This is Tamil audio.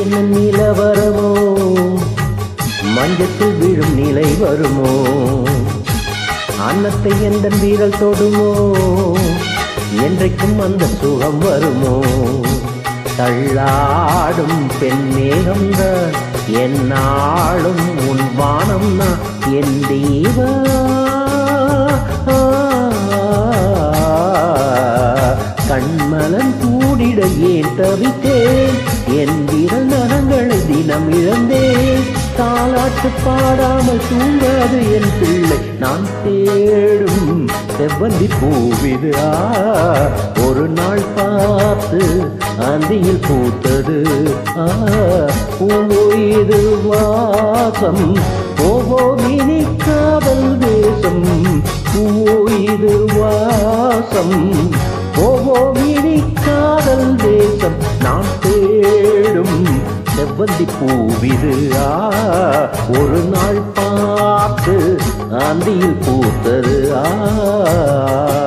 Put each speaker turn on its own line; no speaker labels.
என்ன நிலவரமோ மஞ்சத்தில் விழும் நிலை வருமோ அன்னத்தை எந்த வீரல் தொடுமோ என்றைக்கும் அந்த சுகம் வருமோ தள்ளாடும் பெண்மேகம்தான் என்னாலும் உன் வானம் நான் என் தெய்வா கண்மலன் கூடிட ஏன் தவித்தேன் என் விரல் நகங்களை தினம் இழந்தேன் தாலாட்டு பாடாமல் தூங்காது என் பிள்ளை நான் தேடும் செவ்வந்தி பூவிது ஒரு நாள் பார்த்து அந்தியில் பூத்தது பூவோ இது வாசம் போவோ இனி காதல் தேசம் பூவோ இது வாசம் போவோ இனி காதல் தேசம் நான் தேடும் செவ்வந்தி பூவிது ஒரு நாள் பார்த்து அந்தியில் பூத்தது